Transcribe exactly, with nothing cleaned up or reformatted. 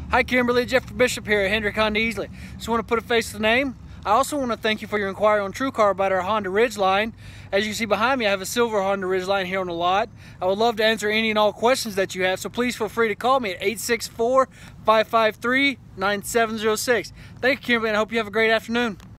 Hi Kimberly, Jeff Bishop here at Hendrick Honda Easley. Just want to put a face to the name. I also want to thank you for your inquiry on TrueCar about our Honda Ridgeline. As you can see behind me, I have a silver Honda Ridgeline here on the lot. I would love to answer any and all questions that you have, so please feel free to call me at eight six four, five five three, nine seven zero six. Thank you, Kimberly, and I hope you have a great afternoon.